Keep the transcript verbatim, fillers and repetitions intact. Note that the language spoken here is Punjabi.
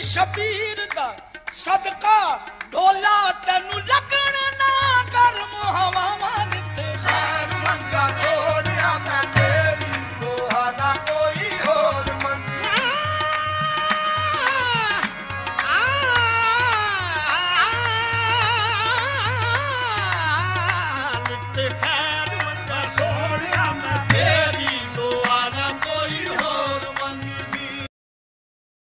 शबीर दा सदका ढोला तेनू लगन ना गर्म हवावां